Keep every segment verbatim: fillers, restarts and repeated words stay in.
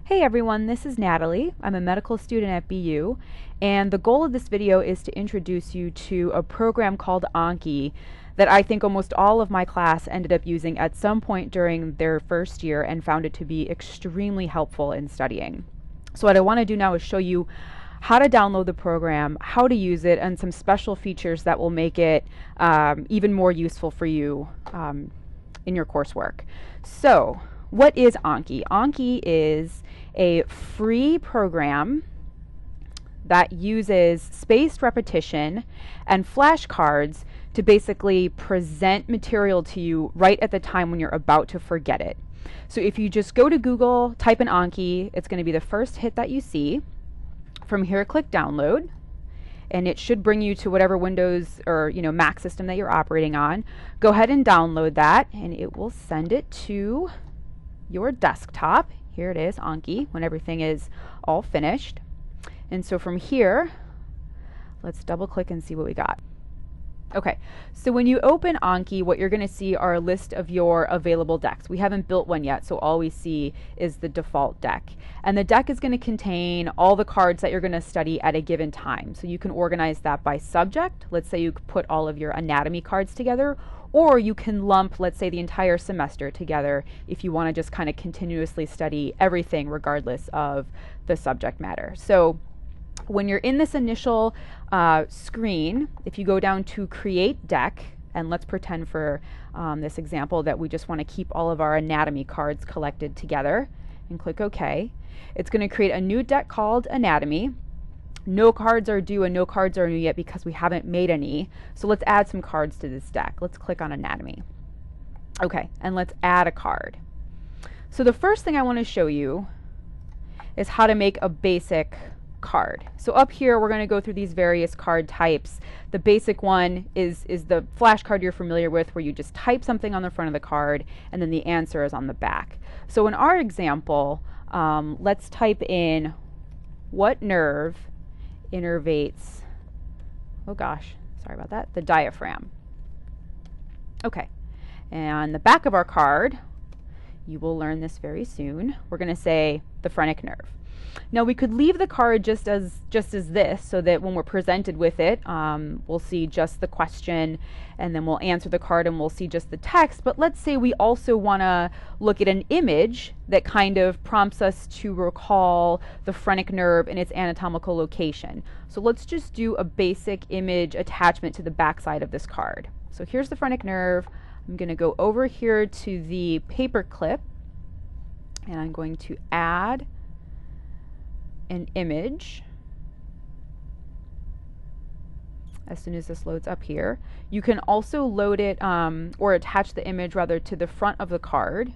Hey everyone, this is Natalie. I'm a medical student at B U, and the goal of this video is to introduce you to a program called Anki that I think almost all of my class ended up using at some point during their first year and found it to be extremely helpful in studying. So what I want to do now is show you how to download the program, how to use it, and some special features that will make it um, even more useful for you um, in your coursework. So what is Anki? Anki is a free program that uses spaced repetition and flashcards to basically present material to you right at the time when you're about to forget it. So if you just go to Google, type in Anki, it's going to be the first hit that you see. From here, click download, and it should bring you to whatever Windows or you know Mac system that you're operating on. Go ahead and download that, and it will send it to your desktop. Here it is, Anki, when everything is all finished. And so from here, let's double click and see what we got. Okay, so when you open Anki, what you're going to see are a list of your available decks. We haven't built one yet, so all we see is the default deck. And the deck is going to contain all the cards that you're going to study at a given time. So you can organize that by subject. Let's say you put all of your anatomy cards together, or you can lump, let's say, the entire semester together if you want to just kind of continuously study everything regardless of the subject matter. So when you're in this initial uh, screen, if you go down to create deck, and let's pretend for um, this example that we just want to keep all of our anatomy cards collected together, and click OK, it's going to create a new deck called anatomy. No cards are due and no cards are new yet because we haven't made any. So let's add some cards to this deck. Let's click on anatomy. Okay, and let's add a card. So the first thing I want to show you is how to make a basic card. So up here we're going to go through these various card types. The basic one is, is the flashcard you're familiar with, where you just type something on the front of the card and then the answer is on the back. So in our example, um, let's type in what nerve innervates, oh gosh, sorry about that, the diaphragm. Okay, and the back of our card, you will learn this very soon, we're going to say the phrenic nerve. Now we could leave the card just as just as this, so that when we're presented with it, um, we'll see just the question, and then we'll answer the card and we'll see just the text. But let's say we also want to look at an image that kind of prompts us to recall the phrenic nerve and its anatomical location. So let's just do a basic image attachment to the back side of this card. So here's the phrenic nerve. I'm going to go over here to the paper clip, and I'm going to add an image. As soon as this loads up here, you can also load it um, or attach the image rather to the front of the card.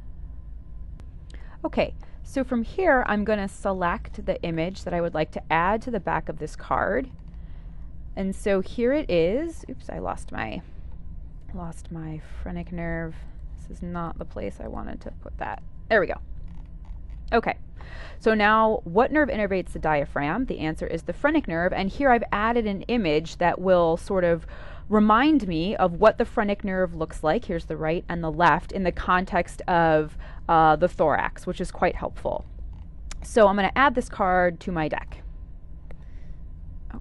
Okay, so from here I'm going to select the image that I would like to add to the back of this card, and so here it is. Oops, I lost my lost my phrenic nerve. This is not the place I wanted to put that. There we go. Okay, so now what nerve innervates the diaphragm? The answer is the phrenic nerve, and here I've added an image that will sort of remind me of what the phrenic nerve looks like. Here's the right and the left in the context of uh, the thorax, which is quite helpful. So I'm going to add this card to my deck. Oh.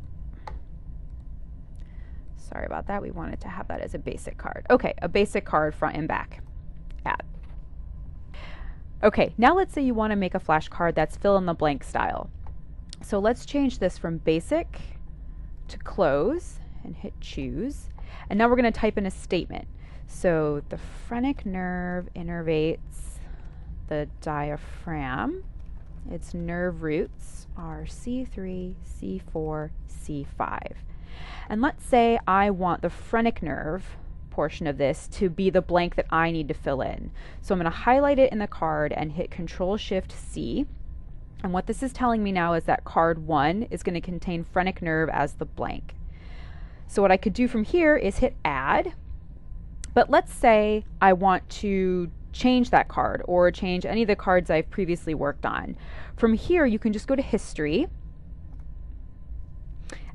Sorry about that. We wanted to have that as a basic card. Okay, a basic card front and back. Add. Okay, now let's say you want to make a flashcard that's fill in the blank style. So let's change this from basic to close and hit choose. And now we're going to type in a statement. So the phrenic nerve innervates the diaphragm. Its nerve roots are C three, C four, C five. And let's say I want the phrenic nerve portion of this to be the blank that I need to fill in. So I'm going to highlight it in the card and hit Control Shift C. And what this is telling me now is that card one is going to contain phrenic nerve as the blank. So what I could do from here is hit Add. But let's say I want to change that card or change any of the cards I've previously worked on. From here you can just go to History,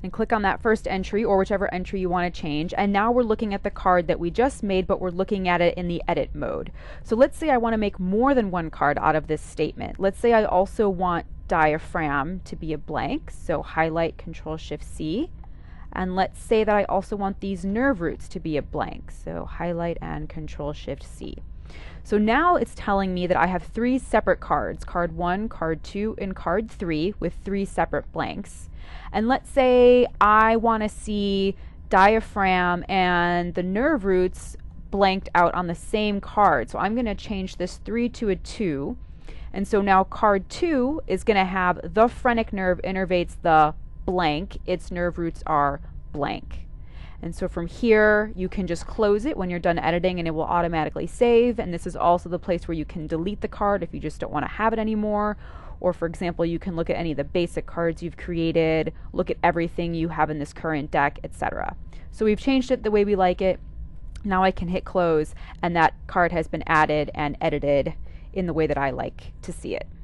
and click on that first entry or whichever entry you want to change. And now we're looking at the card that we just made, but we're looking at it in the edit mode. So let's say I want to make more than one card out of this statement. Let's say I also want diaphragm to be a blank, so highlight Control Shift C. And let's say that I also want these nerve roots to be a blank, so highlight and Control Shift C. So now it's telling me that I have three separate cards, card one, card two, and card three, with three separate blanks. And let's say I want to see diaphragm and the nerve roots blanked out on the same card. So I'm going to change this three to a two. And so now card two is going to have the phrenic nerve innervates the blank. Its nerve roots are blank. And so from here, you can just close it when you're done editing and it will automatically save. And this is also the place where you can delete the card if you just don't want to have it anymore. Or for example, you can look at any of the basic cards you've created, look at everything you have in this current deck, et cetera. So we've changed it the way we like it. Now I can hit close and that card has been added and edited in the way that I like to see it.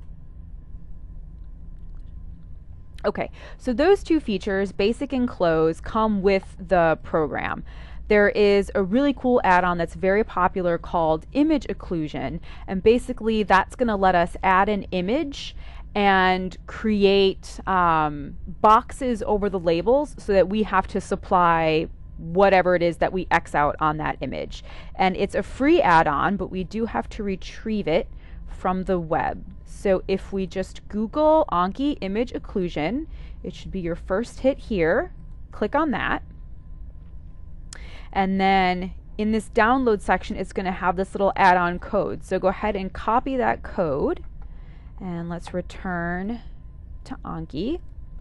Okay, so those two features, basic and close, come with the program. There is a really cool add-on that's very popular called image occlusion, and basically that's going to let us add an image and create um, boxes over the labels so that we have to supply whatever it is that we X out on that image. And it's a free add-on, but we do have to retrieve it from the web. So if we just Google Anki image occlusion, it should be your first hit here. Click on that. And then in this download section, it's going to have this little add-on code. So go ahead and copy that code. And let's return to Anki.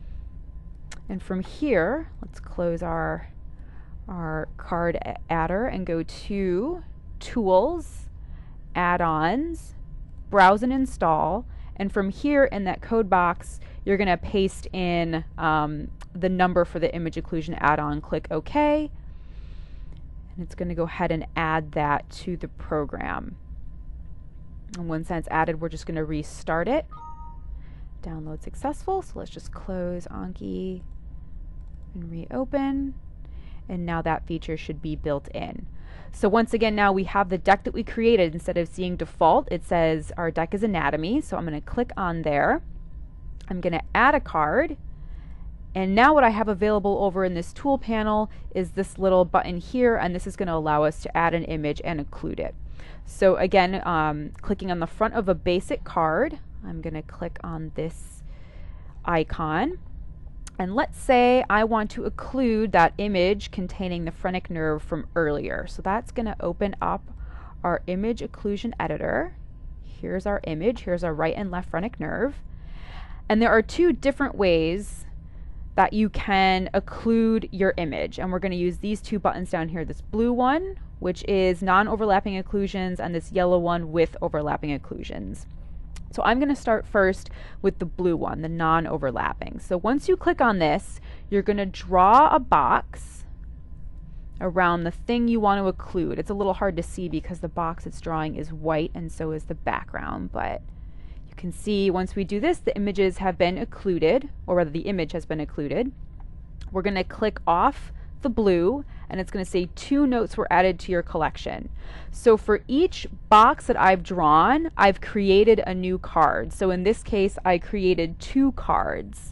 And from here, let's close our, our card adder and go to Tools, Add-ons, Browse and Install. And from here in that code box, you're going to paste in um, the number for the image occlusion add-on. Click OK. And it's going to go ahead and add that to the program. And once that's added, we're just going to restart it. Download successful. So let's just close Anki and reopen. And now that feature should be built in. So once again, now we have the deck that we created. Instead of seeing default, it says our deck is anatomy. So I'm going to click on there. I'm going to add a card. And now what I have available over in this tool panel is this little button here, and this is going to allow us to add an image and include it. So again, um, clicking on the front of a basic card, I'm going to click on this icon. And let's say I want to occlude that image containing the phrenic nerve from earlier. So that's going to open up our image occlusion editor. Here's our image. Here's our right and left phrenic nerve. And there are two different ways that you can occlude your image. And we're going to use these two buttons down here. This blue one, which is non-overlapping occlusions, and this yellow one with overlapping occlusions. So I'm going to start first with the blue one, the non-overlapping. So once you click on this, you're going to draw a box around the thing you want to occlude. It's a little hard to see because the box it's drawing is white and so is the background, but you can see once we do this, the images have been occluded, or rather the image has been occluded. We're going to click off the blue, and it's going to say two notes were added to your collection. So for each box that I've drawn, I've created a new card. So in this case, I created two cards.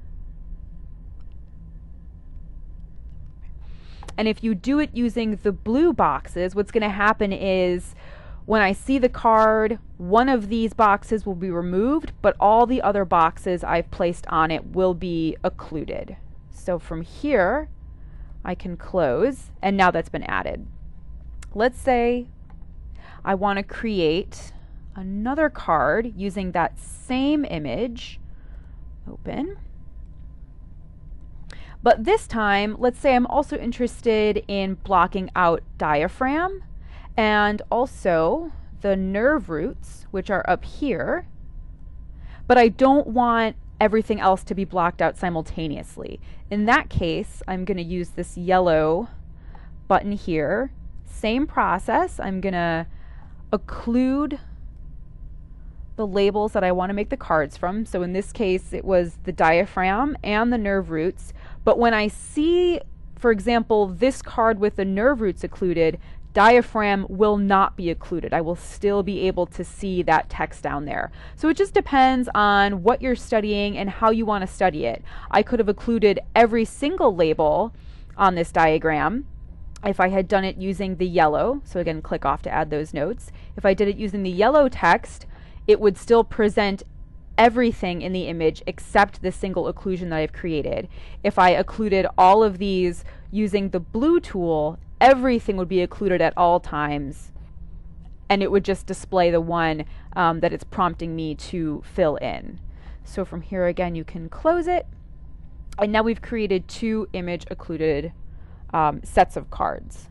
And if you do it using the blue boxes, what's going to happen is when I see the card, one of these boxes will be removed, but all the other boxes I've placed on it will be occluded. So from here, I can close, and now that's been added. Let's say I want to create another card using that same image. Open. But this time, let's say I'm also interested in blocking out diaphragm and also the nerve roots, which are up here, but I don't want everything else to be blocked out simultaneously. In that case, I'm going to use this yellow button here. Same process. I'm going to occlude the labels that I want to make the cards from. So in this case, it was the diaphragm and the nerve roots, But when I see, for example, this card with the nerve roots occluded, diaphragm will not be occluded. I will still be able to see that text down there. So it just depends on what you're studying and how you want to study it. I could have occluded every single label on this diagram if I had done it using the yellow. So again, click off to add those notes. If I did it using the yellow text, it would still present everything in the image except the single occlusion that I've created. If I occluded all of these using the blue tool, everything would be occluded at all times, and it would just display the one um, that it's prompting me to fill in. So from here again, you can close it, and now we've created two image occluded um, sets of cards.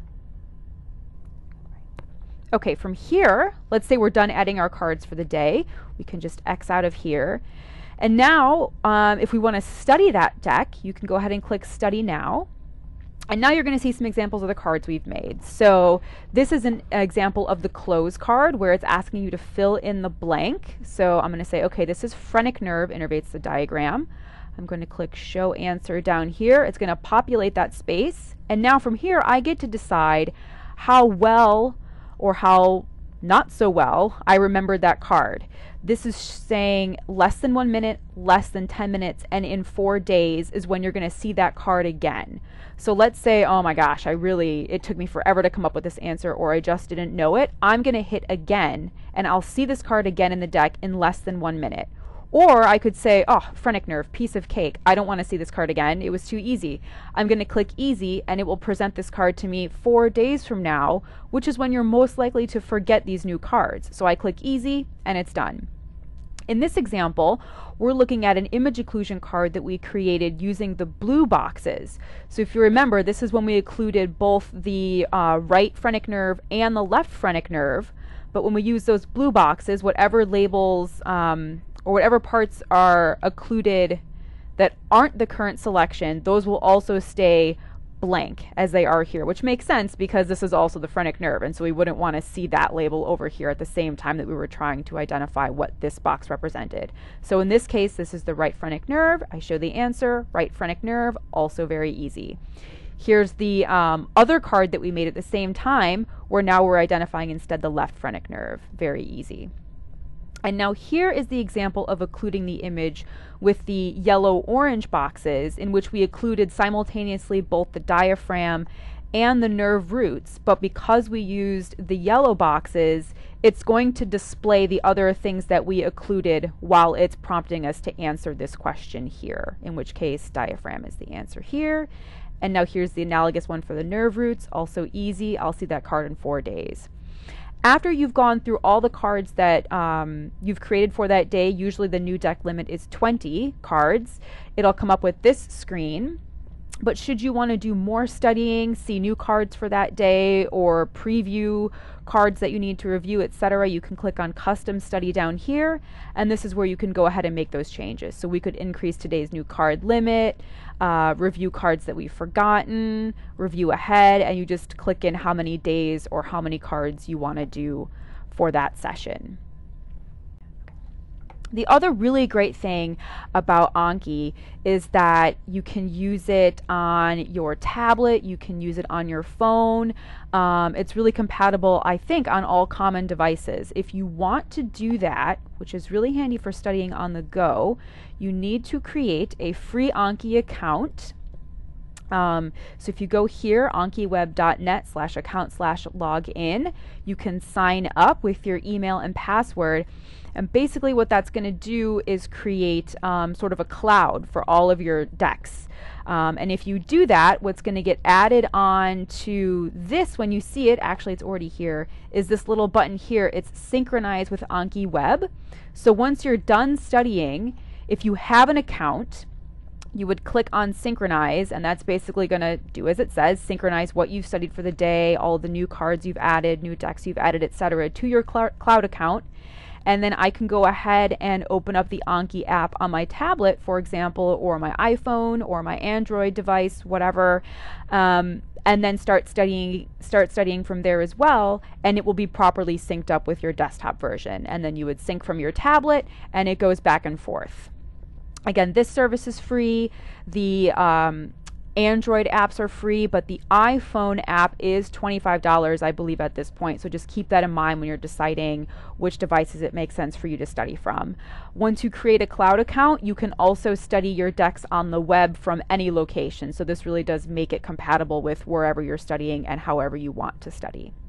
Okay, from here, let's say we're done adding our cards for the day. We can just X out of here. And now, um, if we want to study that deck, you can go ahead and click Study Now. And now you're going to see some examples of the cards we've made. So this is an example of the close card where it's asking you to fill in the blank. So I'm going to say, okay, this is phrenic nerve, innervates the diagram. I'm going to click Show Answer down here. It's going to populate that space. And now from here, I get to decide how well or how not so well I remembered that card. This is saying less than one minute, less than ten minutes, and in four days is when you're going to see that card again. So let's say, oh my gosh, I really, it took me forever to come up with this answer, or I just didn't know it. I'm going to hit again, and I'll see this card again in the deck in less than one minute. Or I could say, oh, phrenic nerve, piece of cake. I don't want to see this card again. It was too easy. I'm going to click Easy, and it will present this card to me four days from now, which is when you're most likely to forget these new cards. So I click Easy, and it's done. In this example, we're looking at an image occlusion card that we created using the blue boxes. So if you remember, this is when we occluded both the uh, right phrenic nerve and the left phrenic nerve. But when we use those blue boxes, whatever labels um, or whatever parts are occluded that aren't the current selection, those will also stay blank as they are here, which makes sense because this is also the phrenic nerve, and so we wouldn't want to see that label over here at the same time that we were trying to identify what this box represented. So in this case, this is the right phrenic nerve. I show the answer, right phrenic nerve, also very easy. Here's the um, other card that we made at the same time, where now we're identifying instead the left phrenic nerve, very easy. And now here is the example of occluding the image with the yellow-orange boxes, in which we occluded simultaneously both the diaphragm and the nerve roots. But because we used the yellow boxes, it's going to display the other things that we occluded while it's prompting us to answer this question here, in which case diaphragm is the answer here. And now here's the analogous one for the nerve roots, also easy. I'll see that card in four days. After you've gone through all the cards that um, you've created for that day, usually the new deck limit is twenty cards, it'll come up with this screen. But should you want to do more studying, see new cards for that day, or preview cards that you need to review, et cetera, you can click on Custom Study down here, and this is where you can go ahead and make those changes. So we could increase today's new card limit, uh, review cards that we've forgotten, review ahead, and you just click in how many days or how many cards you want to do for that session. The other really great thing about Anki is that you can use it on your tablet, you can use it on your phone. Um, it's really compatible, I think, on all common devices. If you want to do that, which is really handy for studying on the go, you need to create a free Anki account. Um, so if you go here, ankiweb.net slash account slash login, you can sign up with your email and password. And basically what that's going to do is create um, sort of a cloud for all of your decks. Um, and if you do that, what's going to get added on to this when you see it, actually it's already here, is this little button here. It's Synchronize with Anki Web. So once you're done studying, if you have an account, you would click on Synchronize, and that's basically going to do as it says, synchronize what you've studied for the day, all the new cards you've added, new decks you've added, et cetera, to your cl- cloud account. And then I can go ahead and open up the Anki app on my tablet, for example, or my iPhone or my Android device, whatever, um, and then start studying, start studying from there as well, and it will be properly synced up with your desktop version. And then you would sync from your tablet, and it goes back and forth. Again, this service is free. The um, Android apps are free, but the iPhone app is twenty-five dollars, I believe, at this point. So just keep that in mind when you're deciding which devices it makes sense for you to study from. Once you create a cloud account, you can also study your decks on the web from any location. So this really does make it compatible with wherever you're studying and however you want to study.